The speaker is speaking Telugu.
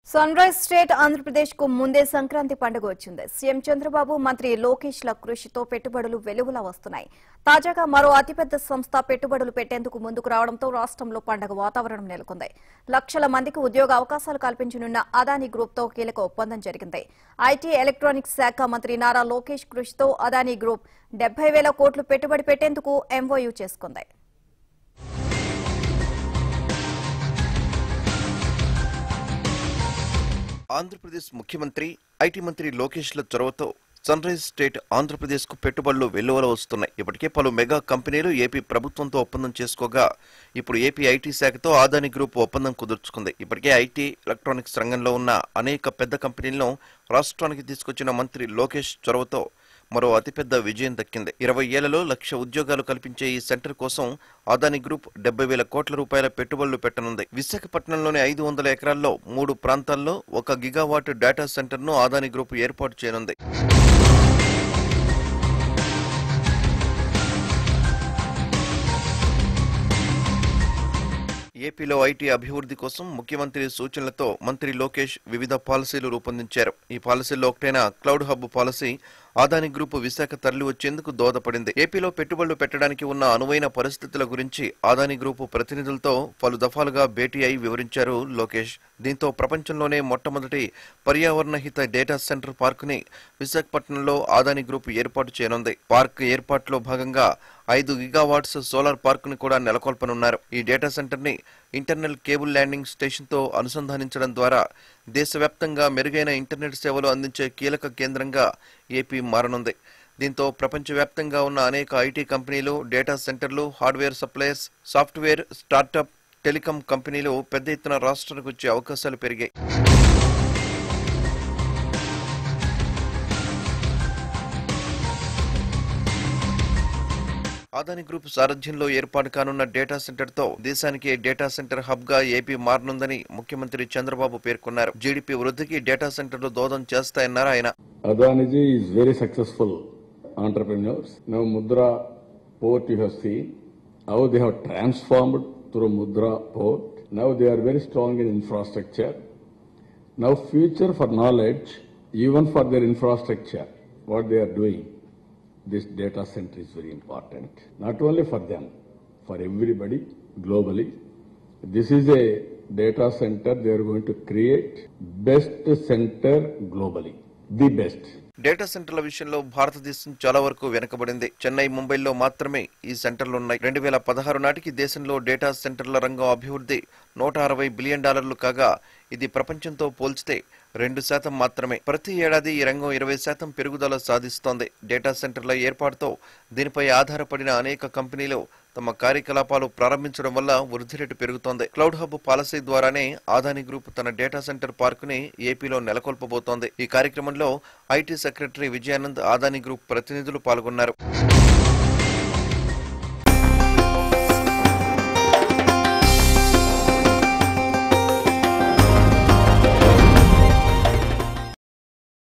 సన్ రైజ్ స్టేట్ ఆంధ్రప్రదేశ్ కు ముందే సంక్రాంతి పండుగ వచ్చింది. సీఎం చంద్రబాబు, మంత్రి లోకేష్ ల కృషితో పెట్టుబడులు వెలుగులా వస్తున్నాయి. తాజాగా మరో అతిపెద్ద సంస్థ పెట్టుబడులు పెట్టేందుకు ముందుకు రావడంతో రాష్ట్రంలో పండుగ వాతావరణం నెలకొంది. లక్షల మందికి ఉద్యోగ అవకాశాలు కల్పించనున్న అదానీ గ్రూప్ తో కీలక ఒప్పందం జరిగింది. ఐటీ ఎలక్ట్రానిక్స్ శాఖ మంత్రి నారా లోకేష్ కృషితో అదానీ గ్రూప్ 70,000 కోట్లు పెట్టుబడి పెట్టేందుకు ఎంఓయూ చేసుకుంది. ఆంధ్రప్రదేశ్ ముఖ్యమంత్రి, ఐటీ మంత్రి లోకేష్ ల చొరవతో సన్ రైజ్ స్టేట్ ఆంధ్రప్రదేశ్ కు పెట్టుబడులు వెల్లువల వస్తున్నాయి. ఇప్పటికే పలు మెగా కంపెనీలు ఏపీ ప్రభుత్వంతో ఒప్పందం చేసుకోగా ఇప్పుడు ఏపీ ఐటీ శాఖతో అదానీ గ్రూప్ ఒప్పందం కుదుర్చుకుంది. ఇప్పటికే ఐటీ ఎలక్ట్రానిక్స్ రంగంలో ఉన్న అనేక పెద్ద కంపెనీలను రాష్ట్రానికి తీసుకొచ్చిన మంత్రి లోకేష్ చొరవతో మరో అతిపెద్ద విజయం దక్కింది. 20 ఏళ్లలో 1,00,000 ఉద్యోగాలు కల్పించే ఈ సెంటర్ కోసం అదానీ గ్రూప్ 70,000 కోట్ల రూపాయల పెట్టుబడులు పెట్టనుంది. విశాఖపట్నంలోని 500 ఎకరాల్లో 3 ప్రాంతాల్లో 1 గిగావాట్ డేటా సెంటర్ను అదానీ గ్రూప్ ఏర్పాటు చేయనుంది. ఏపీలో ఐటీ అభివృద్ధి కోసం ముఖ్యమంత్రి సూచనలతో మంత్రి లోకేష్ వివిధ పాలసీలు రూపొందించారు. ఈ పాలసీల్లో ఒకటైన cloud hub policy Adani group Visakha తరలి వచ్చేందుకు దోహదపడింది. ఏపీలో పెట్టుబడులు పెట్టడానికి ఉన్న అనువైన పరిస్థితుల గురించి అదానీ గ్రూప్ ప్రతినిధులతో పలు దఫాలుగా భేటీ అయి వివరించారు లోకేష్. దీంతో ప్రపంచంలోనే మొట్టమొదటి పర్యావరణ హిత డేటా సెంటర్ పార్కుని విశాఖపట్నంలో అదానీ గ్రూప్ ఏర్పాటు చేయనుంది. పార్క్ ఏర్పాటులో భాగంగా 5 గిగావాట్స్ సోలార్ పార్క్ ని కూడా నెలకొల్పనున్నారు. ఈ డేటా సెంటర్ ని ఇంటర్నల్ కేబుల్ ల్యాండింగ్ స్టేషన్ తో అనుసంధానించడం ద్వారా దేశవ్యాప్తంగా మెరుగైన ఇంటర్నెట్ సేవలు అందించే కీలక కేంద్రంగా ఏపీ మారనుంది. దీంతో ప్రపంచవ్యాప్తంగా ఉన్న అనేక ఐటీ కంపెనీలు, డేటా సెంటర్లు, hardware suppliers, software, startup, telecom కంపెనీలు పెద్ద ఎత్తున రాష్ట్రానికి వచ్చే అవకాశాలు పెరిగాయి. అదానీ గ్రూప్ సారథ్యంలో ఏర్పాటు కానున్న డేటా సెంటర్ తో దేశానికి డేటా సెంటర్ హబ్ గా ఏపీ మారనుందని ముఖ్యమంత్రి చంద్రబాబు పేర్కొన్నారు. జీడీపీ వృద్ధికి డేటా సెంటర్లు దోహదం చేస్తాయన్నారు ఆయన. Adani is very successful entrepreneurs. Now Mudra port you have seen how they have transformed through Mudra port. Now they are very strong in infrastructure. Now future for knowledge, even for their infrastructure, what they are doing. This data center is very important, not only for them, for everybody globally. This is a data center they are going to create best center globally, the best. Data సెంటర్ల విషయంలో భారతదేశం చాలా వరకు వెనుకబడింది. చెన్నై, ముంబైలో మాత్రమే ఈ సెంటర్లు ఉన్నాయి. 2016 నాటికి దేశంలో డేటా సెంటర్ల రంగం అభివృద్ధి $160 బిలియన్ కాగా ఇది ప్రపంచంతో పోల్చితే 2% మాత్రమే. ప్రతి ఏడాది ఈ రంగం 20% పెరుగుదల సాధిస్తోంది. డేటా సెంటర్ల ఏర్పాటుతో దీనిపై ఆధారపడిన అనేక కంపెనీలు తమ కార్యకలాపాలు ప్రారంభించడం వల్ల వృద్ధి రేటు పెరుగుతోంది. క్లౌడ్ హబ్ పాలసీ ద్వారానే అదానీ గ్రూప్ తన డేటా సెంటర్ పార్క్ ని ఏపీలో నెలకొల్పబోతోంది. ఈ కార్యక్రమంలో IT secretary Vijayanand, Adani group ప్రతినిధులు పాల్గొన్నారు.